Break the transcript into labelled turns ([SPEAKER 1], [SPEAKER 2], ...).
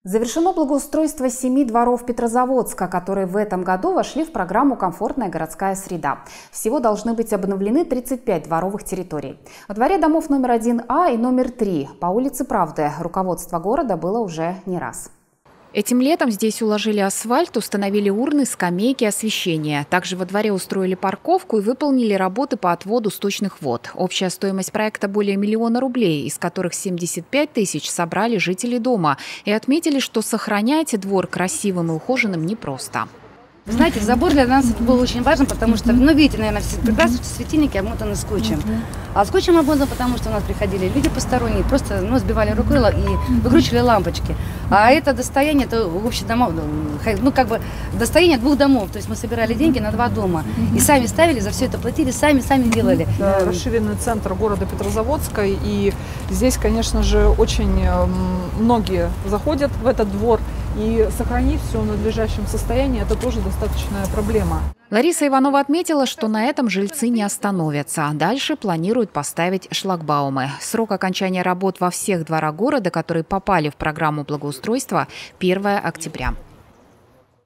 [SPEAKER 1] Завершено благоустройство 7 дворов Петрозаводска, которые в этом году вошли в программу «Комфортная городская среда». Всего должны быть обновлены 35 дворовых территорий. Во дворе домов номер 1А и номер 3 по улице Правды руководство города было уже не раз. Этим летом здесь уложили асфальт, установили урны, скамейки, освещение. Также во дворе устроили парковку и выполнили работы по отводу сточных вод. Общая стоимость проекта более 1 миллиона рублей, из которых 75 тысяч собрали жители дома. И отметили, что сохранять двор красивым и ухоженным непросто.
[SPEAKER 2] Вы знаете, забор для нас был очень важен, потому что, видите, наверное, все прекрасно, что светильники обмотаны скотчем. А скотчем обмотаны, потому что у нас приходили люди посторонние, просто сбивали рукой и выкручивали лампочки. А это достояние, это общее дома, достояние 2 домов. То есть мы собирали деньги на 2 дома. И сами ставили, за все это платили, сами делали.
[SPEAKER 3] Это расширенный центр города Петрозаводска. И здесь, конечно же, очень многие заходят в этот двор. И сохранить все в надлежащем состоянии – это тоже достаточная проблема.
[SPEAKER 1] Лариса Иванова отметила, что на этом жильцы не остановятся. Дальше планируют поставить шлагбаумы. Срок окончания работ во всех дворах города, которые попали в программу благоустройства – 1 октября.